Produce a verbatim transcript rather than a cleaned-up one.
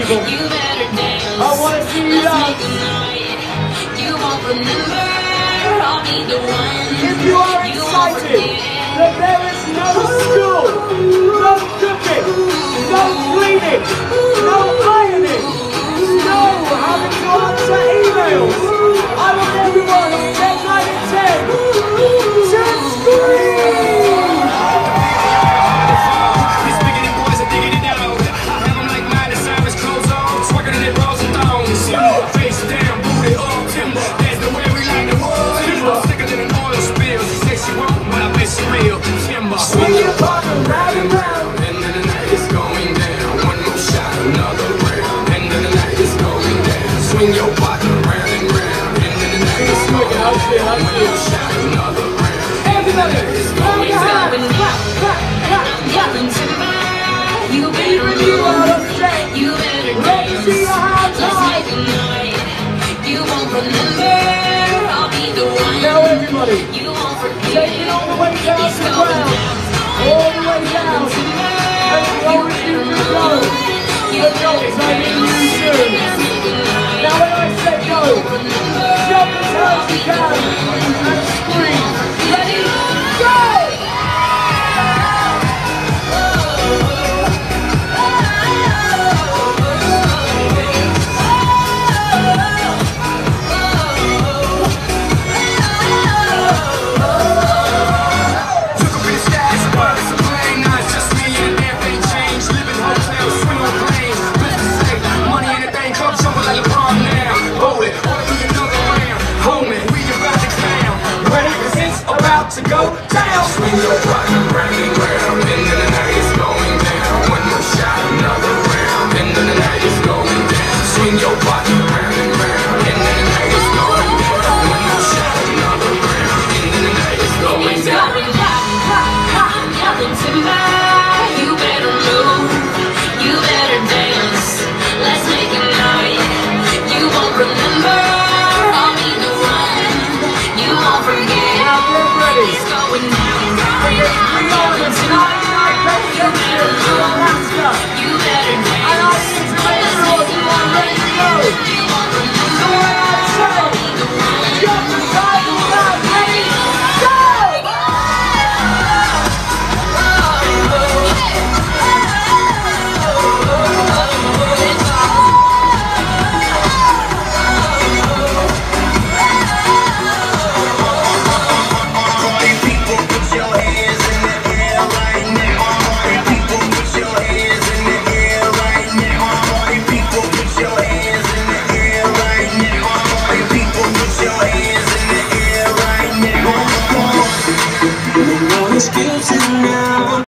people. I want to see you dance. If you are excited that there is no school, no cooking, no cleaning, no ironing, no having to answer emails, I want everyone on ten, nine and ten to scream! Swing your partner round and round. End of the night is going down. One more shot, another round. End of the night is going down. Swing your partner round and round. End of the night is going down. One more shot, another round. Everybody is going down. Clap, clap, clap, clap. You better you are upset. You better dance. See your hands high. You won't remember. I'll be the one. Now everybody. You won't forget. Take it all the way down to the ground. All the way down, and slowly you can go. The jumps I mean you soon. Now when I say go, jump as high as you can and scream. Ready? Go! To go down. Swing your partner round and round. End of the night is going down. One more shot, another round. End of the night is going down. Swing your partner round and round. End of the night is going down. One more shot, another round. End of the night is going down. It's going down. I'm yelling timber. You better move. You better dance. Let's make a night. You won't remember. I'll be the one. You won't forget. It's going down, going down, tonight, you better move, you better dance, and I need to make sure you are ready to go. You won't remember, so when I say, jump aside the ground, ready, go! Skills now.